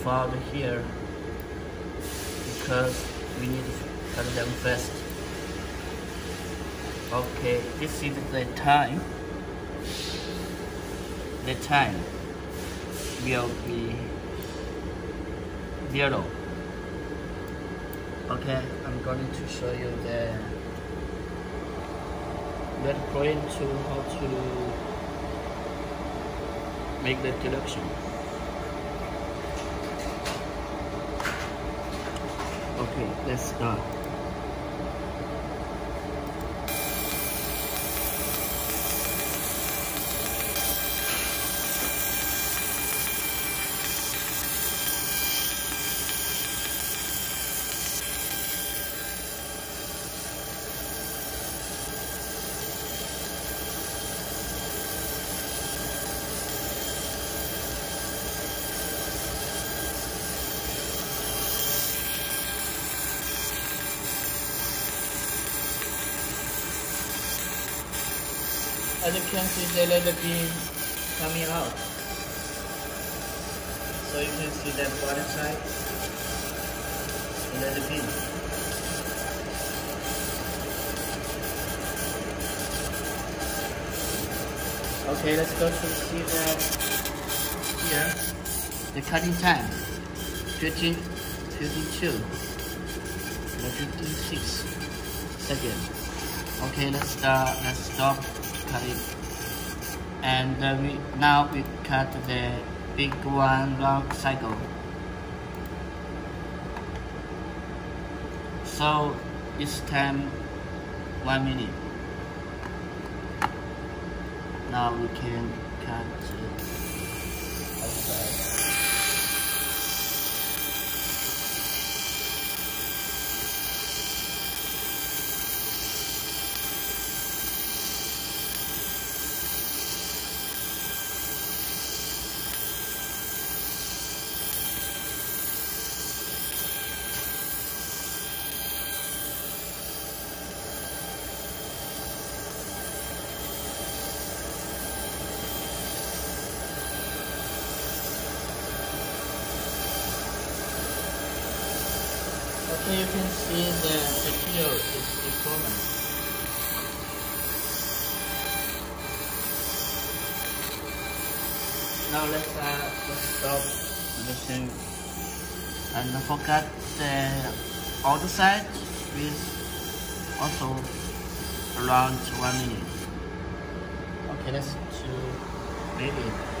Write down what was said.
found here because we need to cut them fast. Okay, this is the time. The time will be 0. Okay, I'm going to show you the red point to how to make the direction. Okay, let's start. As you can see, the letter B coming out. So you can see that bottom side, the letter B. Okay, let's go to see that here. The cutting time, 52, 56 seconds. Okay, let's stop cutting. And now we cut the big one round cycle. So this time 1 minute. Now we can cut outside. Okay, you can see the heel is deformed. Now let's stop the machine and forget the other side with also around 1 minute. Okay, let's do maybe.